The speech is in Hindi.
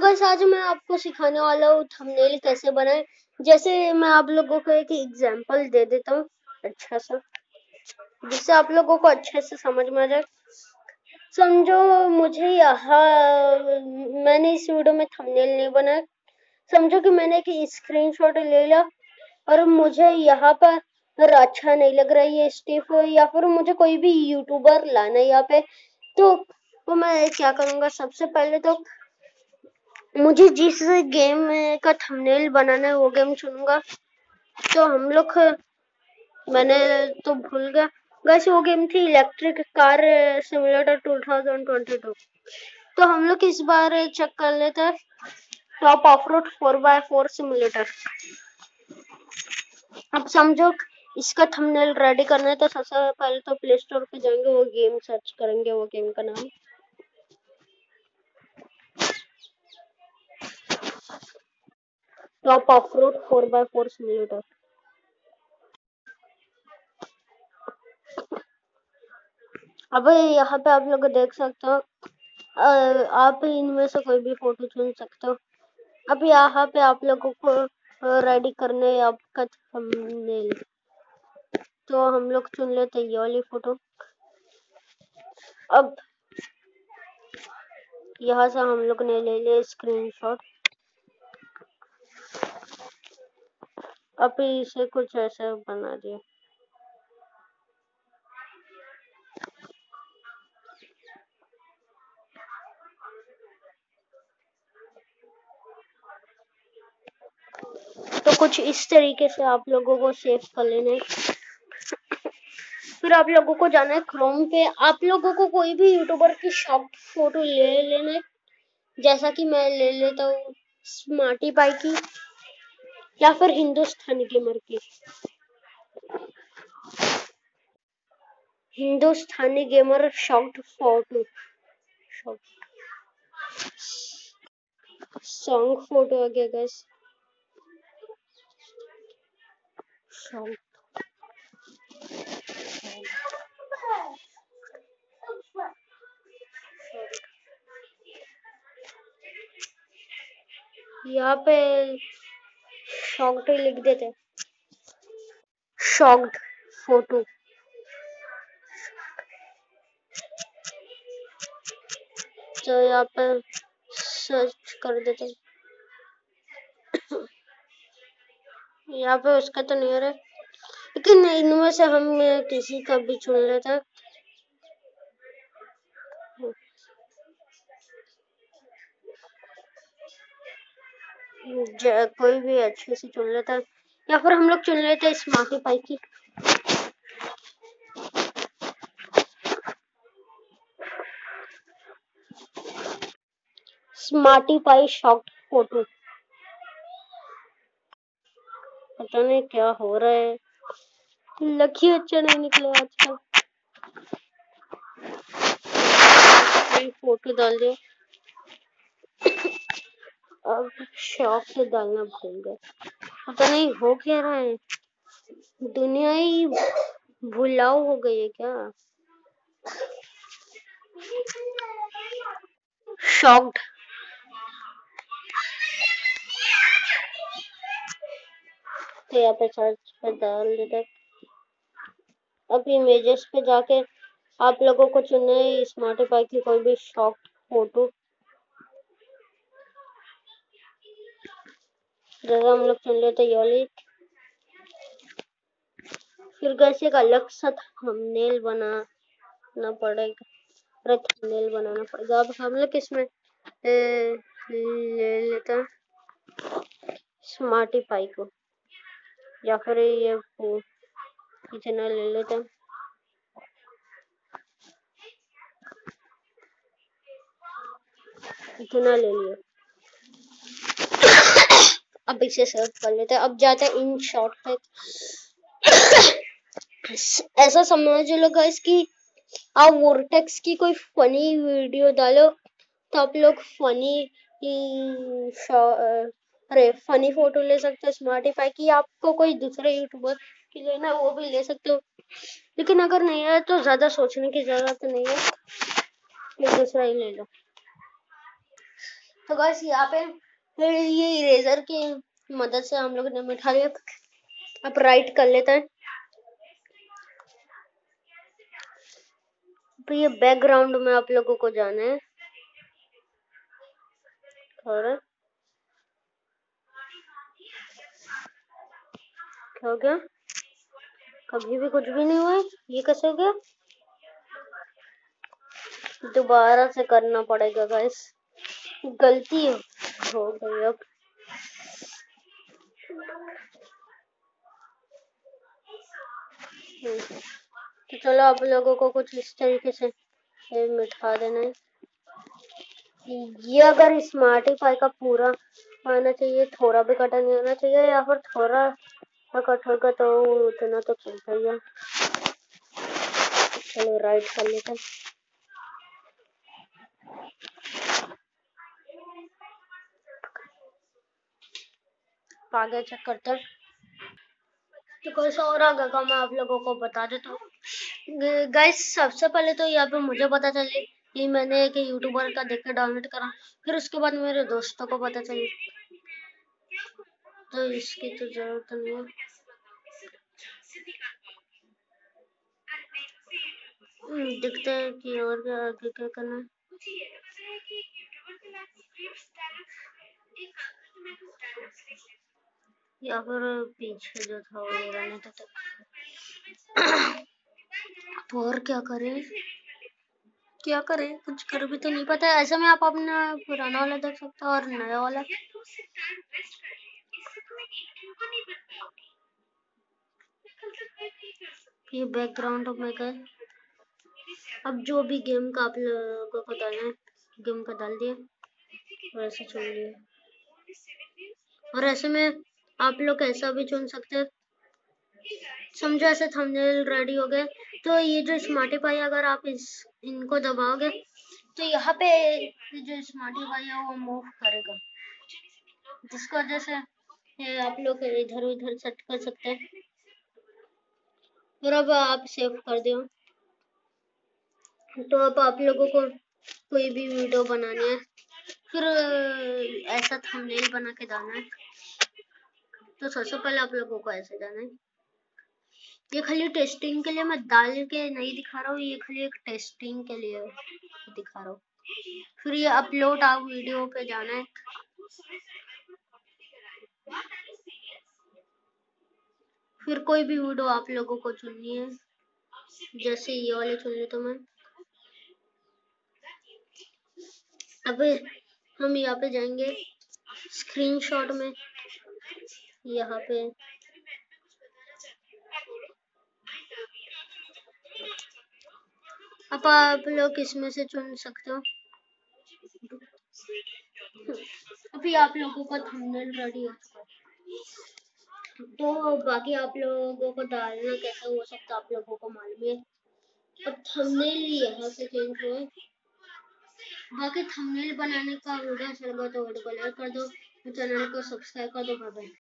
गाइस आज मैं आपको सिखाने वाला हूँ थंबनेल कैसे बनाए। जैसे मैं आप लोगों को एक एग्जांपल दे देता हूँ अच्छा सा, जिससे आप लोगों को अच्छे से समझ में आ जाए। समझो मुझे मैंने इस वीडियो में थंबनेल नहीं बनाया। समझो कि मैंने एक स्क्रीनशॉट ले लिया और मुझे यहाँ पर अच्छा नहीं लग रहा है ये स्टिफ, या फिर मुझे कोई भी यूट्यूबर लाना है यहाँ पे, तो मैं क्या करूँगा। सबसे पहले तो मुझे जिस गेम का थंबनेल बनाना है वो गेम चुनूंगा। तो हम लोग मैंने तो भूल गया गाइस, वो गेम थी इलेक्ट्रिक कार सिमुलेटर 2022। तो हम लोग इस बार चेक कर लेते हैं top of road 4x4 simulator. अब समझो इसका थंबनेल रेडी करना है, तो सबसे पहले तो प्ले स्टोर पे जाएंगे, वो गेम सर्च करेंगे, वो गेम का नाम top of road 4x4 simulator. अब यहाँ पे आप लोग देख सकते हो, आप इनमें से कोई भी फोटो चुन सकते हो। अब यहाँ पे आप लोगों को रेडी करने आपका थंबनेल, तो हम लोग चुन लेते हैं ये वाली फोटो। अब यहाँ से हम लोग ने ले लिया स्क्रीनशॉट। अब इसे कुछ ऐसा बना दिया। तो कुछ इस तरीके से आप लोगों को सेव कर लेना है। फिर आप लोगों को जाना है क्रोम पे। आप लोगों को कोई भी यूट्यूबर की शॉर्ट फोटो ले लेना है, जैसा कि मैं ले लेता हूँ स्मार्टी पाई की या फिर हिंदुस्तानी गेमर की। Hindustani gamer short photo, song photo आ गया गाइस। यहाँ पे शॉक्ड लिख देते, शॉक्ड फोटो। तो यहाँ पे सर्च कर देते, यहाँ पे उसका तो नहीं आ रहा, लेकिन इनमें से हम किसी का भी चुन लेते हैं। कोई भी अच्छे से चुन लेता है, या फिर हम लोग चुन लेते हैं स्मार्टी पाई की। Smarty Pie short photo. पता नहीं क्या हो रहा है, लकी अच्छा नहीं निकला आज का। फोटो डाल दिया, अब शॉप से डालना भूल गए। पता नहीं हो क्या रहा है, दुनिया ही भुलाऊ हो गई है क्या। शॉक्ड। तो यहाँ पे सर्च पे डाल देते। अब इमेजेस पे जाके आप लोगों को चुनना है स्मार्टी पाई की कोई भी शॉक्ड फोटो। जैसे हम लोग चुन लेते ये वाली। फिर कैसे एक अलग सा थंबनेल बनाना पड़ेगा, थंबनेल बनाना पड़ेगा। अब हम लोग इसमें ले लेते हैं स्मार्टी पाई को, या फिर ये इतना ले लेते हैं। इतना ले लिया। अब इसे सेव कर लेते हैं। अब जाते हैं इन शॉर्ट पे। ऐसा समझ लो गाइस कि आप वोर्टेक्स की कोई फनी वीडियो डालो, तो आप लोग फनी फोटो ले सकते हो स्मार्टी पाई की। आपको कोई दूसरे यूट्यूबर की लेना है वो भी ले सकते हो, लेकिन अगर नहीं है तो ज्यादा सोचने की जरूरत नहीं है, फिर दूसरा ही ले लो। तो गाइस यहाँ पे फिर ये इरेजर की मदद से हम लोग ने मिटा लिया। अब राइट कर लेते हैं। तो ये बैकग्राउंड में आप लोगों को जाना है और क्या हो गया? कभी भी कुछ भी नहीं हुआ। ये कैसे हो गया? दोबारा से करना पड़ेगा गाइस, गलती हो गई अब। तो चलो आप लोगों को कुछ इस तरीके से मिटा देना है। ये अगर स्मार्टिफाई का पूरा आना चाहिए, थोड़ा भी कटा नहीं आना चाहिए, या फिर थोड़ा कट होगा तो उतना तो चलता ही है। चलो राइट कर लेते हैं। आगे चेक करते हैं। तो कुछ और आगे का मैं आप लोगों को बता देता हूँ। गाइस सबसे पहले तो यहाँ पे मुझे पता चले कि मैंने एक यूट्यूबर का देख कर डाउनलोड करा, फिर उसके बाद मेरे दोस्तों को पता चली, तो इसकी तो जरूरत नहीं है। देखते हैं कि और क्या आगे क्या करना है। या फिर पीछे जो था वो रहने देते। तो और क्या करें, क्या करें, कुछ कर भी तो नहीं पता है। ऐसे में आप अपना पुराना वाला देख सकते हो और नया वाला। ये बैकग्राउंड में गए। अब जो भी गेम का आप लोगों को डालना है, गेम का डाल दिया और ऐसे चुन लिया। और ऐसे में आप लोग ऐसा भी चुन सकते हैं, समझो ऐसे थंबनेल रेडी हो गए। तो ये जो स्मार्टिफाई अगर आप इनको दबाओगे तो यहाँ पे जो स्मार्टिफाई है वो मूव करेगा, जिसकी वजह से आप लोग इधर उधर सेट कर सकते हैं। और अब आप सेव कर दो। तो अब आप लोगों को कोई भी वीडियो बनानी है, फिर ऐसा थंबनेल बना के डालना है। तो सबसे पहले आप लोगों को ऐसे जाना है। ये खाली टेस्टिंग के लिए मैं डाल के नहीं दिखा रहा हूँ, ये खाली एक टेस्टिंग के लिए दिखा रहा हूँ। फिर ये अपलोड आप वीडियो पे जाना है। फिर कोई भी वीडियो आप लोगों को चुननी है, जैसे ये वाले चुन ली तो मैं। अब हम यहाँ पे जाएंगे स्क्रीनशॉट में, यहाँ पे अब आप लोग इसमें से चुन सकते हो। अभी आप लोगों का थंबनेल रेडी हो चुका है। तो बाकी आप लोगों को डालना कैसे हो सकता आप लोगों को मालूम है। अब थंबनेल यहाँ से चेंज हुए। बाकी थंबनेल बनाने का वीडियो अच्छा लगा तो वीडियो को लाइक कर दो, चैनल को सब्सक्राइब कर दो। Bye bye.